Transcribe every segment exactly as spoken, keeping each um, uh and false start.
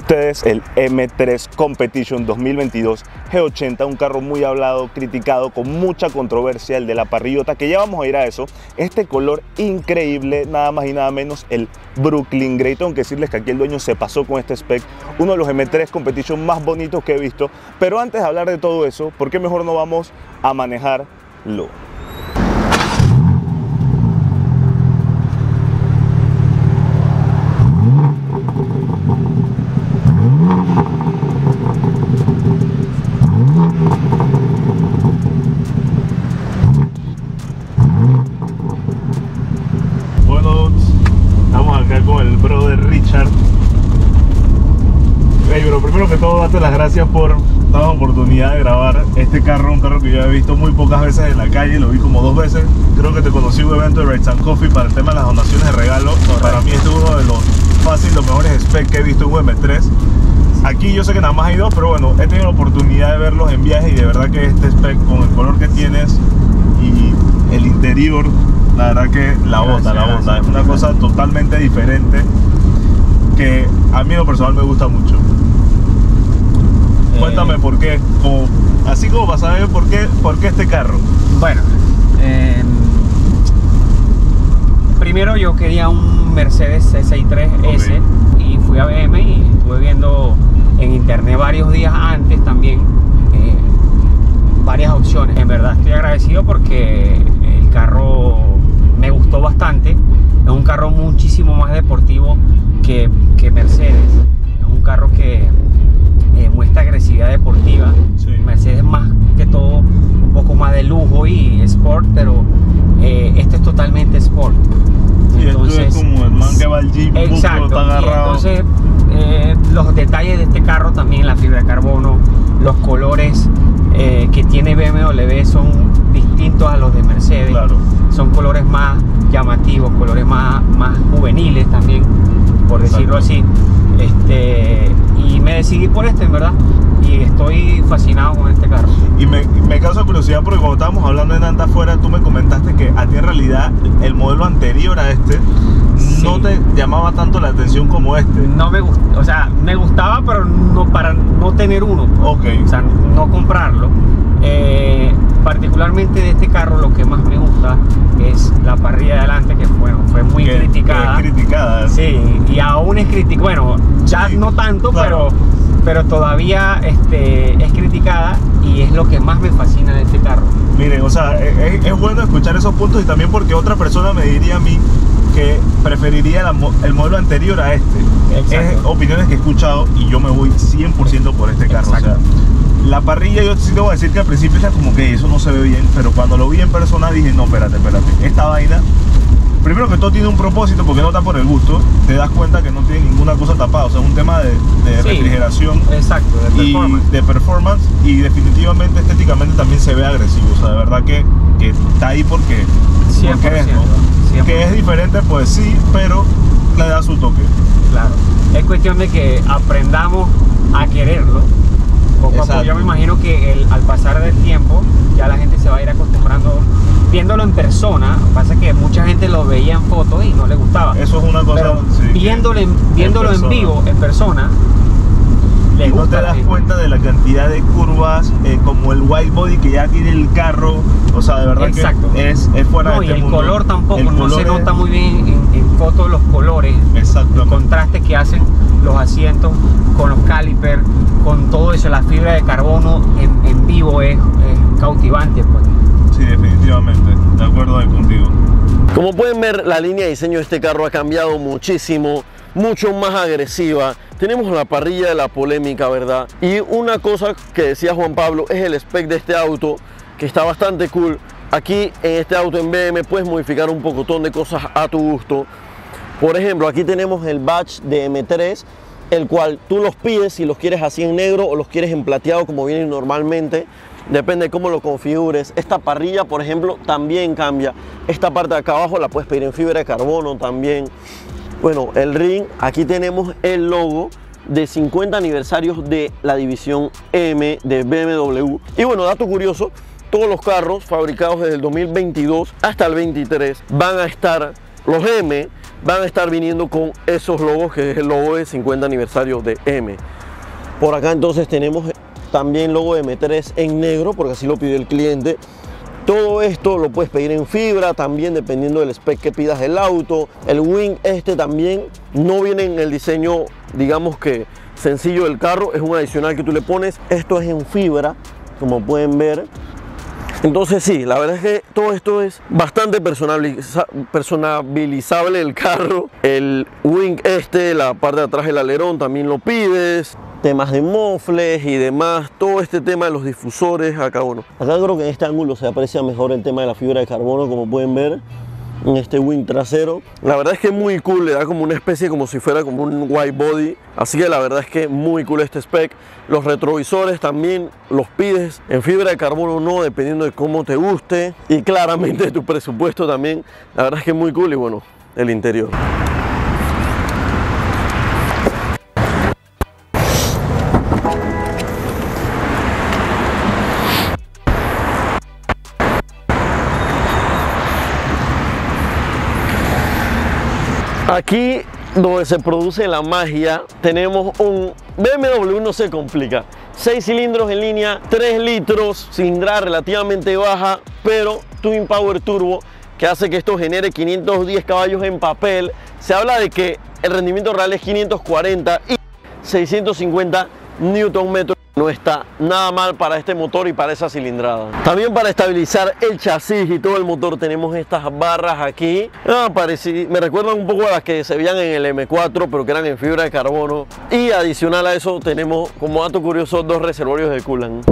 ustedes el M tres Competition dos mil veintidós G ochenta, un carro muy hablado, criticado, con mucha controversia, el de la parrillota, que ya vamos a ir a eso. Este color increíble, nada más y nada menos el Brooklyn Grey. Tengo que decirles que aquí el dueño se pasó con este spec, uno de los M tres Competition más bonitos que he visto. Pero antes de hablar de todo eso, ¿por qué mejor no vamos a manejarlo? Bueno, estamos acá con el brother Richard. Hey, pero primero que todo, date las gracias por la oportunidad de grabar este carro, un carro que yo he visto muy pocas veces en la calle, lo vi como dos veces. Creo que te conocí en un evento de Rides and Coffee para el tema de las donaciones de regalo. Para mí este es uno de los fácil, los mejores specs que he visto en un M tres. Aquí yo sé que nada más hay dos, pero bueno, he tenido la oportunidad de verlos en viaje y de verdad que este spec con el color que tienes y el interior, la verdad que la bota, la bota. Es una cosa totalmente diferente que a mí en lo personal me gusta mucho. Eh, Cuéntame por qué, como, así como para saber por qué, por qué este carro. Bueno, eh, primero yo quería un Mercedes C sesenta y tres S, okay, y fui a B M y estuve viendo en internet varios días antes también eh, varias opciones. En verdad estoy agradecido porque el carro me gustó bastante. Es un carro muchísimo más deportivo que, que Mercedes. Es un carro que eh, muestra agresividad deportiva. Sí. Mercedes más que todo un poco más de lujo y sport, pero eh, este es totalmente sport. Sí, entonces, esto es como el man que va al gym, exacto, está agarrado. Entonces eh, los detalles de este carro también, la fibra de carbono, los colores eh, que tiene B M W son distintos a los de Mercedes. Claro. Son colores más llamativos, colores más, más juveniles también, por decirlo así. Este, y me decidí por este, en verdad, y estoy fascinado con este carro. Y me, me causa curiosidad porque cuando estábamos hablando en Anta afuera, tú me comentaste que a ti en realidad el modelo anterior a este sí, no te llamaba tanto la atención como este. No me gusta, o sea, me gustaba, pero no para no tener uno. Ok. O sea, no comprarlo. Eh, particularmente de este carro lo que más me gusta es la parrilla de adelante, que bueno, fue muy que, criticada. Que es criticada. Sí, y aún es criticada. Bueno, ya sí, no tanto, claro, pero, pero todavía este, es criticada y es lo que más me fascina de este carro. Miren, o sea, es, es bueno escuchar esos puntos y también porque otra persona me diría a mí que preferiría la, el modelo anterior a este. Exacto. Es opiniones que he escuchado y yo me voy cien por ciento por este carro. Exacto. O sea, la parrilla, yo sí te voy a decir que al principio era como que eso no se ve bien, pero cuando lo vi en persona dije, no, espérate, espérate, esta vaina, primero que todo tiene un propósito porque no está por el gusto, te das cuenta que no tiene ninguna cosa tapada, o sea, es un tema de, de sí, refrigeración, exacto, de performance. Y de performance y definitivamente estéticamente también se ve agresivo, o sea, de verdad que, que está ahí porque, porque es, ¿no? cien por ciento. Que es diferente, pues sí, pero le da su toque. Claro, es cuestión de que aprendamos a quererlo. Poco a poco. Yo me imagino que el, al pasar del tiempo ya la gente se va a ir acostumbrando viéndolo en persona. Pasa que mucha gente lo veía en fotos y no le gustaba. Eso es una cosa. Pero sí, viéndolo, en, viéndolo en, en vivo, en persona, le y gusta. No te das cuenta de la cantidad de curvas, eh, como el white body que ya tiene el carro. O sea, de verdad Exacto. que es, es fuera no, de este y el mundo. color tampoco, el no color se es... nota muy bien en, en fotos los colores. Exacto. El contraste que hacen los asientos con los calipers, con todo eso, la fibra de carbono en, en vivo es, es cautivante, pues. Sí, definitivamente, de acuerdo ahí contigo. Como pueden ver, la línea de diseño de este carro ha cambiado muchísimo, mucho más agresiva. Tenemos la parrilla de la polémica, ¿verdad? Y una cosa que decía Juan Pablo es el spec de este auto, que está bastante cool. Aquí en este auto en B M puedes modificar un pocotón de cosas a tu gusto. Por ejemplo, aquí tenemos el badge de M tres, el cual tú los pides si los quieres así en negro o los quieres en plateado como vienen normalmente. Depende de cómo lo configures. Esta parrilla, por ejemplo, también cambia. Esta parte de acá abajo la puedes pedir en fibra de carbono también. Bueno, el ring, aquí tenemos el logo de cincuenta aniversarios de la división M de B M W. Y bueno, dato curioso, todos los carros fabricados desde el dos mil veintidós hasta el veintitrés van a estar, los M van a estar viniendo con esos logos, que es el logo de cincuenta aniversario de M. Por acá entonces tenemos también logo de M tres en negro, porque así lo pidió el cliente. Todo esto lo puedes pedir en fibra, también dependiendo del spec que pidas del auto. El wing este también no viene en el diseño, digamos que sencillo del carro, es un adicional que tú le pones. Esto es en fibra, como pueden ver. Entonces sí, la verdad es que todo esto es bastante personaliza personalizable el carro. El wing este, la parte de atrás del alerón también lo pides. Temas de mofles y demás, todo este tema de los difusores acá, bueno, acá creo que en este ángulo se aprecia mejor el tema de la fibra de carbono, como pueden ver en este wing trasero. La verdad es que es muy cool, le da como una especie, como si fuera como un white body, así que la verdad es que muy cool este spec. Los retrovisores también los pides en fibra de carbono, no, dependiendo de cómo te guste y claramente de tu presupuesto también. La verdad es que es muy cool. Y bueno, el interior. Aquí donde se produce la magia tenemos un B M W, no se complica, seis cilindros en línea, tres litros, cilindrada relativamente baja, pero Twin Power Turbo, que hace que esto genere quinientos diez caballos en papel. Se habla de que el rendimiento real es quinientos cuarenta y seiscientos cincuenta newton metros. No está nada mal para este motor y para esa cilindrada. También para estabilizar el chasis y todo el motor tenemos estas barras aquí. Ah, parecí, me recuerdan un poco a las que se veían en el M cuatro, pero que eran en fibra de carbono. Y adicional a eso tenemos, como dato curioso, dos reservorios de coolant.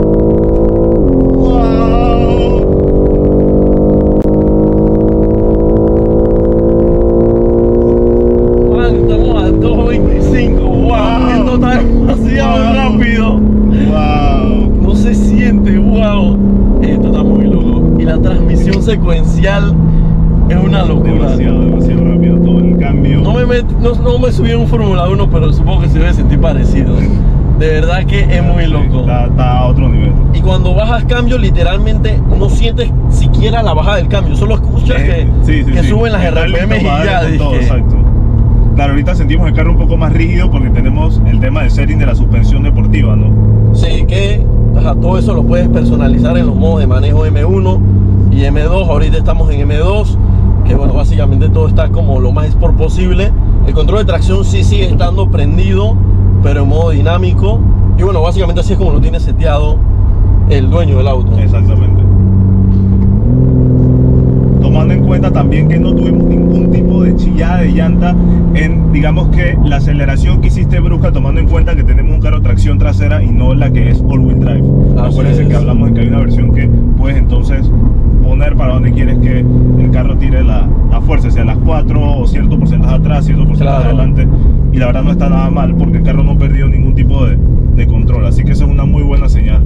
Estamos a dos veinticinco. Wow, esto está demasiado rápido. Wow. No se siente, wow. Esto está muy loco. Y la transmisión secuencial es una locura. Demasiado, demasiado rápido todo el cambio. No me, met, no, no me subí en un Fórmula uno, pero supongo que se debe sentir parecido. De verdad que es muy loco. Está, está a otro nivel. Y cuando bajas cambio, literalmente no sientes siquiera la bajada del cambio. Solo escuchas eh, que, sí, sí, que sí. suben las R P M y ya. Todo, exacto. Claro, ahorita sentimos el carro un poco más rígido porque tenemos el tema del setting de la suspensión deportiva, ¿no? Sí, que ajá, todo eso lo puedes personalizar en los modos de manejo M uno y M dos. Ahorita estamos en M dos, que bueno, básicamente todo está como lo más sport posible. El control de tracción sí sigue estando prendido, pero en modo dinámico. Y bueno, básicamente así es como lo tiene seteado el dueño del auto. Exactamente. Tomando en cuenta también que no tuvimos ningún tipo de chillada de llanta en, digamos que la aceleración que hiciste brusca, tomando en cuenta que tenemos un carro de tracción trasera y no la que es all-wheel drive. Acuérdense que hablamos de que hay una versión que puedes entonces poner para donde quieres que el carro tire la, la fuerza, sea las cuatro o cierto porcentaje atrás, cierto porcentaje claro. adelante. Y la verdad no está nada mal porque el carro no perdió ningún tipo de, de control, así que eso es una muy buena señal.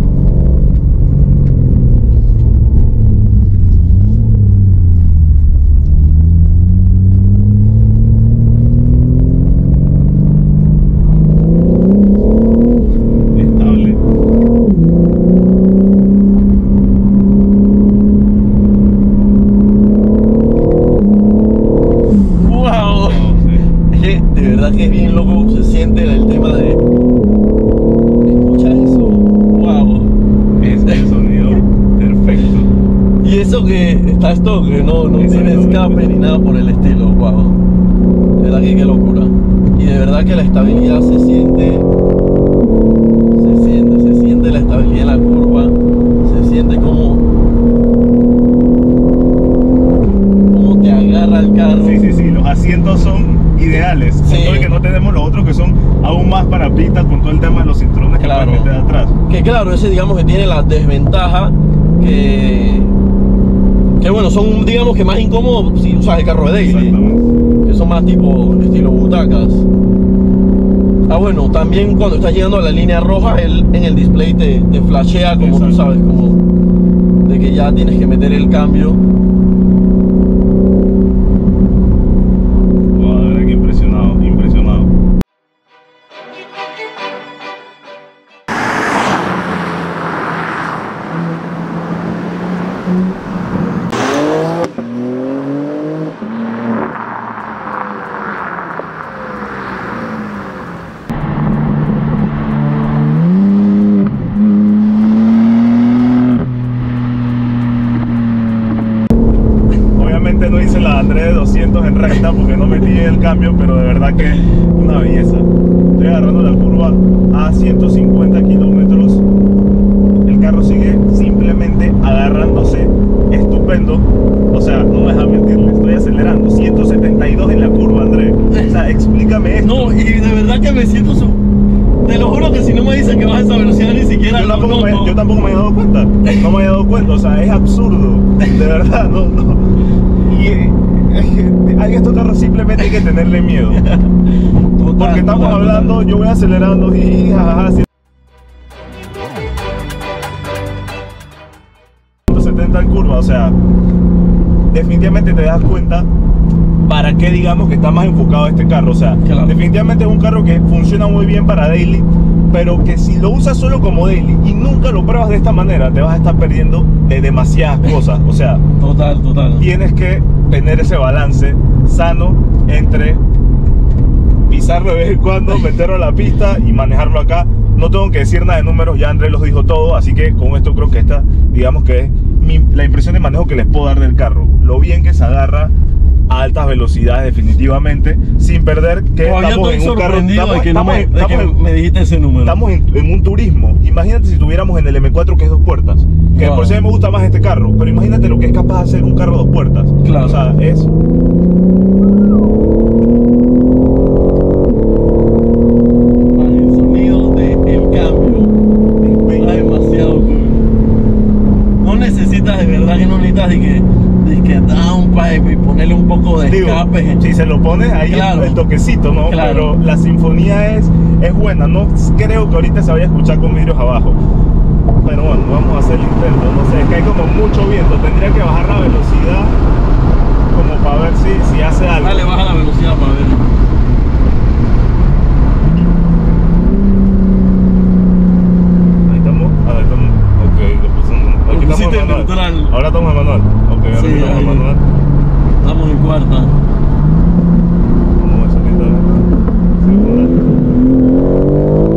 Que es bien loco, se siente el tema de escuchar eso, wow, es el sonido perfecto. Y eso que está esto que no, no tiene escape ni nada por el estilo, wow, de verdad que qué locura. Y de verdad que la estabilidad se siente, se siente, se siente la estabilidad en la curva, se siente como, como te agarra el carro. Sí, sí, sí, los asientos son ideales, sí. Con todo el que no tenemos los otros que son aún más para pistas con todo el tema de los cinturones claro. que puedes meter atrás. Que claro, ese digamos que tiene la desventaja que, que bueno, son digamos que más incómodos si usas el carro de daily. Exactamente. Que son más tipo estilo butacas. Ah bueno, también cuando estás llegando a la línea roja, él en el display te, te flashea como Exacto. tú sabes, como de que ya tienes que meter el cambio. en recta porque no metí el cambio, pero de verdad que una belleza. Estoy agarrando la curva a ciento cincuenta kilómetros. El carro sigue simplemente agarrándose estupendo. O sea, no me dejas mentirle, estoy acelerando ciento setenta y dos en la curva, André. O sea, explícame esto. No, y de verdad que me siento su... Te lo juro que si no me dicen que vas a esa velocidad ni siquiera Yo lo tampoco, me, noto. yo tampoco me he dado cuenta. No me he dado cuenta, o sea, es absurdo. De verdad, no, no. Y eh, a estos carros simplemente hay que tenerle miedo. Total, Porque estamos total, hablando, total. yo voy acelerando y jajaja, ciento setenta en curva, o sea, definitivamente te das cuenta para qué digamos que está más enfocado este carro. O sea, Claro. definitivamente es un carro que funciona muy bien para daily, pero que si lo usas solo como daily y nunca lo pruebas de esta manera, te vas a estar perdiendo de demasiadas cosas. O sea, Total, total. tienes que tener ese balance sano entre pisarlo de vez en cuando, meterlo a la pista y manejarlo acá. No tengo que decir nada de números, ya Andrés los dijo todo, así que con esto creo que esta, digamos que es mi, la impresión de manejo que les puedo dar del carro. Lo bien que se agarra a altas velocidades definitivamente, sin perder que Todavía estamos estoy en un carro, sorprendido estamos, de que, no estamos me, en- de estamos que en- me dijiste ese número. estamos en, en un turismo. Imagínate si tuviéramos en el M cuatro que es dos puertas, que Wow. por si a mí me gusta más este carro, pero imagínate lo que es capaz de hacer un carro dos puertas. Claro. O sea, es... El sonido del cambio está demasiado cool. No necesitas, de verdad que no necesitas de que, de que downpipe y ponerle un poco de Digo, escape. si se lo pones ahí Claro. el, el toquecito, ¿no? Claro. Pero la sinfonía es, es buena, no creo que ahorita se vaya a escuchar con vidrios abajo. Pero bueno, vamos a hacer el intento, no sé, es que hay como mucho viento, tendría que bajar la velocidad como para ver si, si hace algo. Dale, baja la velocidad para ver. Ahí estamos, ahí estamos, ok, lo pusimos, Lo aquí estamos pusiste en en manual. neutral. Ahora estamos en manual, ok, ahora Sí, sí estamos ahí. en manual. Estamos en cuarta. Vamos a ver si ahorita, segunda.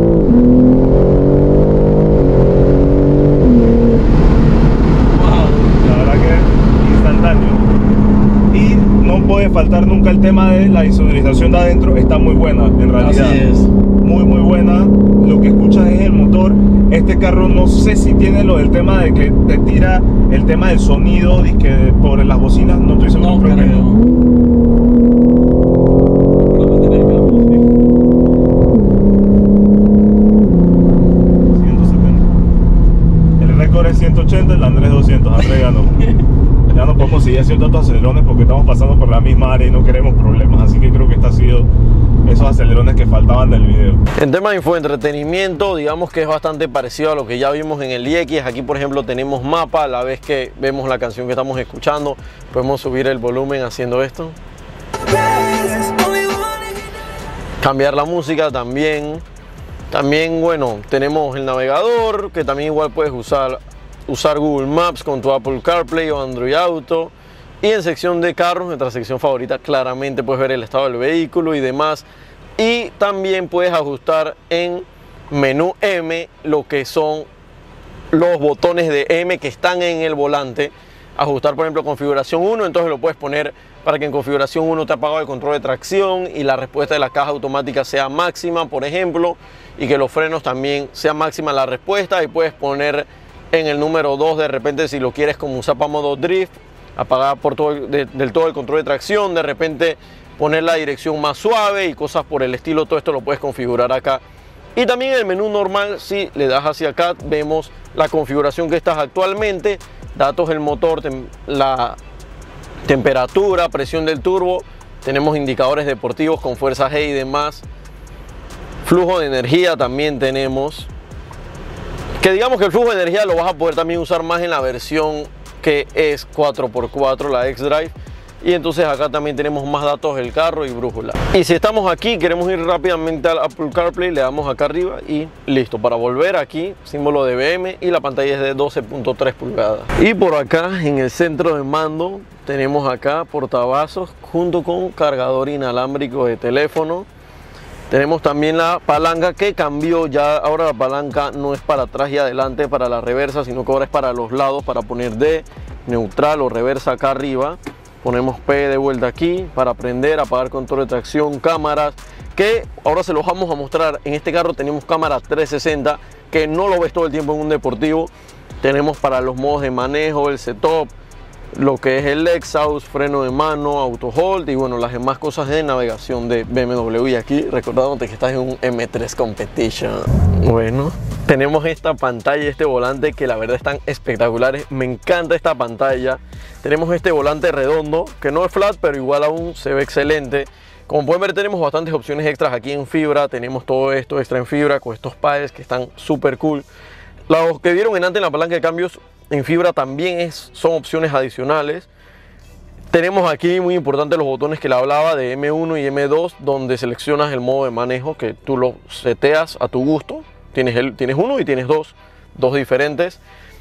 Wow. La verdad que es instantáneo. Y no puede faltar nunca el tema de la insonorización de adentro, está muy buena en realidad. Así es. Muy muy buena. Lo que escuchas es el motor. Este carro no sé si tiene lo del tema de que te tira el tema del sonido, que por las bocinas, no estoy seguro. No creo que creo. no. Vamos a tener que ciento setenta. El récord es ciento ochenta, el Andrés doscientos. Andrés ganó. Ya no podemos seguir haciendo tantos acelerones porque estamos pasando por la misma área y no queremos problemas. Así que creo que este ha sido esos acelerones que faltaban del video. En tema de infoentretenimiento, digamos que es bastante parecido a lo que ya vimos en el I X. Aquí, por ejemplo, tenemos mapa. A la vez que vemos la canción que estamos escuchando, podemos subir el volumen haciendo esto. Cambiar la música también. También, bueno, tenemos el navegador, que también igual puedes usar, usar Google Maps con tu Apple CarPlay o Android Auto. Y en sección de carros, nuestra sección favorita, claramente puedes ver el estado del vehículo y demás. Y también puedes ajustar en menú M lo que son los botones de M que están en el volante. Ajustar, por ejemplo, configuración uno, entonces lo puedes poner para que en configuración uno te apague el control de tracción y la respuesta de la caja automática sea máxima, por ejemplo, y que los frenos también sea máxima la respuesta. Y puedes poner en el número dos, de repente, si lo quieres como usar para modo drift, apagar por todo, de, del todo el control de tracción, de repente poner la dirección más suave y cosas por el estilo. Todo esto lo puedes configurar acá. Y también en el menú normal, si le das hacia acá, vemos la configuración que estás actualmente, datos del motor, tem, la temperatura, presión del turbo, tenemos indicadores deportivos con fuerza G y demás, flujo de energía también tenemos, que digamos que el flujo de energía lo vas a poder también usar más en la versión que es cuatro por cuatro, la X-Drive. Y entonces acá también tenemos más datos del carro y brújula. Y si estamos aquí, queremos ir rápidamente al Apple CarPlay, le damos acá arriba y listo. Para volver aquí, símbolo de B M y la pantalla es de doce punto tres pulgadas. Y por acá, en el centro de mando, tenemos acá portavasos junto con cargador inalámbrico de teléfono. Tenemos también la palanca que cambió ya. Ahora la palanca no es para atrás y adelante para la reversa, sino que ahora es para los lados, para poner de neutral o reversa acá arriba. ponemos P de vuelta aquí para prender, apagar control de tracción, cámaras, que ahora se los vamos a mostrar. En este carro tenemos cámara trescientos sesenta, que no lo ves todo el tiempo en un deportivo. Tenemos para los modos de manejo, el setup, lo que es el exhaust, freno de mano, auto hold y bueno, las demás cosas de navegación de B M W. Y aquí recordándote que estás en un M tres Competition. Bueno, tenemos esta pantalla y este volante que la verdad están espectaculares. Me encanta esta pantalla. Tenemos este volante redondo que no es flat, pero igual aún se ve excelente. Como pueden ver, tenemos bastantes opciones extras aquí en fibra. Tenemos todo esto extra en fibra con estos pads que están súper cool. Los que vieron en antes en la palanca de cambios en fibra también es, son opciones adicionales. Tenemos aquí, muy importante, los botones que le hablaba de M uno y M dos, donde seleccionas el modo de manejo que tú lo seteas a tu gusto. Tienes, el, tienes uno y tienes dos, dos diferentes.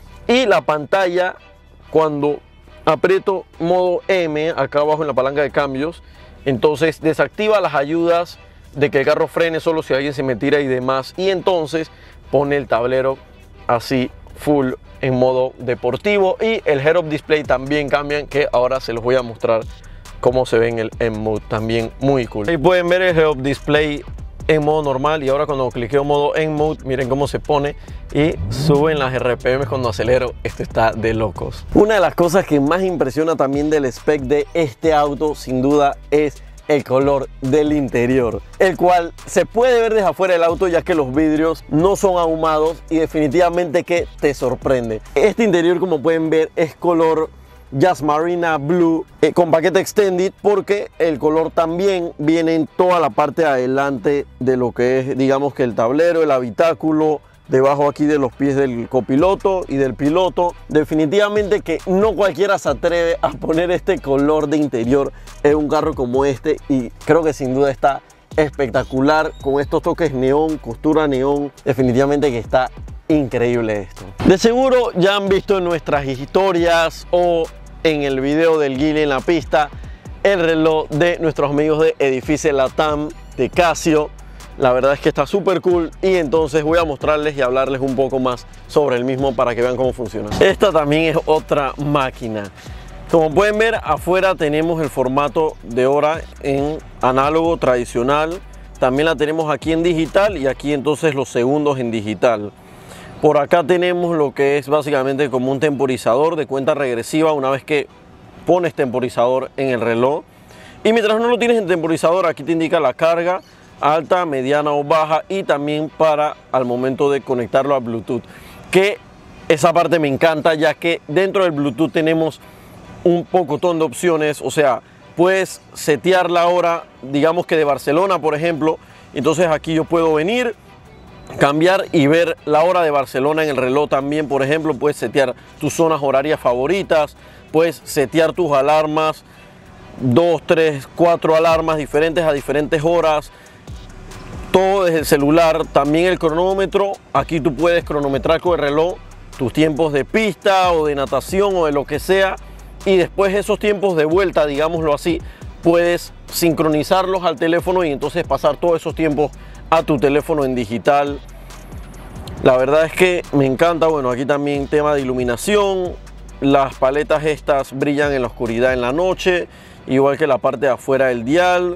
Y la pantalla, cuando aprieto modo M acá abajo en la palanca de cambios, entonces desactiva las ayudas de que el carro frene solo si alguien se me tira y demás. Y entonces pone el tablero así full en modo deportivo, y el head-up display también cambian, que ahora se los voy a mostrar cómo se ve en el M-Mode, también muy cool. Ahí pueden ver el head-up display en modo normal, y ahora cuando cliqueo modo M-Mode, miren cómo se pone y suben las R P M cuando acelero. Esto está de locos. Una de las cosas que más impresiona también del spec de este auto, sin duda, es el color del interior, el cual se puede ver desde afuera del auto, ya que los vidrios no son ahumados y definitivamente que te sorprende. Este interior, como pueden ver, es color Jazz Marina Blue eh, con paquete extended, porque el color también viene en toda la parte de adelante de lo que es, digamos, que el tablero, el habitáculo, debajo aquí de los pies del copiloto y del piloto. Definitivamente que no cualquiera se atreve a poner este color de interior en un carro como este, y creo que sin duda está espectacular con estos toques neón, costura neón. Definitivamente que está increíble esto. De seguro ya han visto en nuestras historias o en el video del Geely en la pista el reloj de nuestros amigos de Edifice Latam de Casio. La verdad es que está súper cool, y entonces voy a mostrarles y hablarles un poco más sobre el mismo para que vean cómo funciona. Esta también es otra máquina. Como pueden ver, afuera tenemos el formato de hora en análogo tradicional. También la tenemos aquí en digital, y aquí entonces los segundos en digital. Por acá tenemos lo que es básicamente como un temporizador de cuenta regresiva una vez que pones temporizador en el reloj. Y mientras no lo tienes en temporizador, aquí te indica la carga alta, mediana o baja, y también para al momento de conectarlo a Bluetooth, que esa parte me encanta, ya que dentro del Bluetooth tenemos un pocotón de opciones. O sea, puedes setear la hora, digamos que de Barcelona, por ejemplo. Entonces aquí yo puedo venir, cambiar y ver la hora de Barcelona en el reloj también. Por ejemplo, puedes setear tus zonas horarias favoritas, puedes setear tus alarmas, dos, tres, cuatro alarmas diferentes a diferentes horas, todo desde el celular. También el cronómetro, aquí tú puedes cronometrar con el reloj tus tiempos de pista o de natación o de lo que sea, y después esos tiempos de vuelta, digámoslo así, puedes sincronizarlos al teléfono y entonces pasar todos esos tiempos a tu teléfono en digital. La verdad es que me encanta. Bueno, aquí también tema de iluminación, las paletas estas brillan en la oscuridad en la noche, igual que la parte de afuera del dial.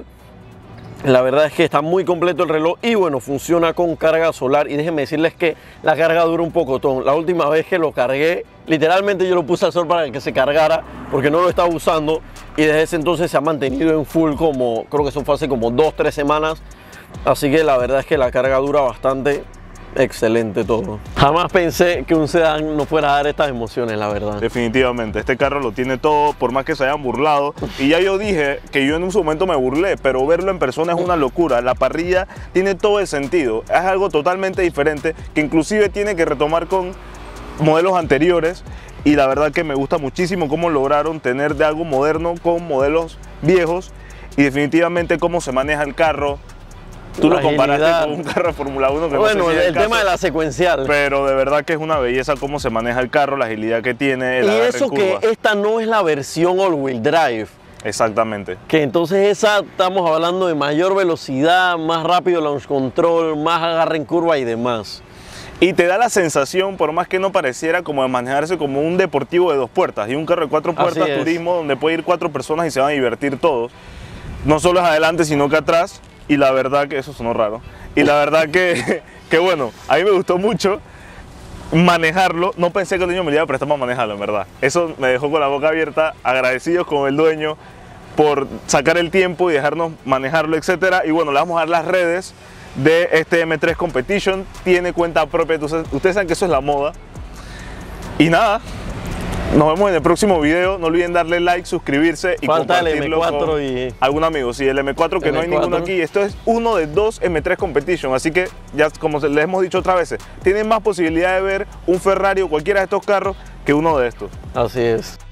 La verdad es que está muy completo el reloj, y bueno, funciona con carga solar, y déjenme decirles que la carga dura un pocotón. La última vez que lo cargué, literalmente yo lo puse al sol para que se cargara, porque no lo estaba usando, y desde ese entonces se ha mantenido en full como, creo que eso fue hace como dos, tres semanas. Así que la verdad es que la carga dura bastante. Excelente todo. Jamás pensé que un sedán no fuera a dar estas emociones, la verdad. Definitivamente, este carro lo tiene todo, por más que se hayan burlado. Y ya yo dije que yo en un momento me burlé, pero verlo en persona es una locura. La parrilla tiene todo el sentido. Es algo totalmente diferente, que inclusive tiene que retomar con modelos anteriores. Y la verdad que me gusta muchísimo cómo lograron tener de algo moderno con modelos viejos. Y definitivamente cómo se maneja el carro. Tú lo comparaste con un carro de Fórmula uno que bueno, no sé si es el, el tema caso, de la secuencial. Pero de verdad que es una belleza cómo se maneja el carro, la agilidad que tiene, el y agarre eso en curva. Que esta no es la versión all-wheel drive. Exactamente. Que entonces esa estamos hablando de mayor velocidad, más rápido launch control, más agarre en curva y demás. Y te da la sensación, por más que no pareciera, como de manejarse como un deportivo de dos puertas y un carro de cuatro puertas turismo donde puede ir cuatro personas y se van a divertir todos. No solo es adelante, sino que atrás. Y la verdad que eso sonó raro. Y la verdad que, que bueno, a mí me gustó mucho manejarlo. No pensé que el dueño me iba a prestar para manejarlo, en verdad. Eso me dejó con la boca abierta, agradecidos con el dueño por sacar el tiempo y dejarnos manejarlo, etcétera. Y bueno, le vamos a dar las redes de este M tres Competition. Tiene cuenta propia, ustedes, ustedes saben que eso es la moda. Y nada, nos vemos en el próximo video. No olviden darle like, suscribirse y Falta compartirlo el M cuatro con y... algún amigo. Sí, el M cuatro que M cuatro. no hay ninguno aquí. Esto es uno de dos M tres Competition. Así que, ya como les hemos dicho otras veces, tienen más posibilidad de ver un Ferrari o cualquiera de estos carros que uno de estos. Así es.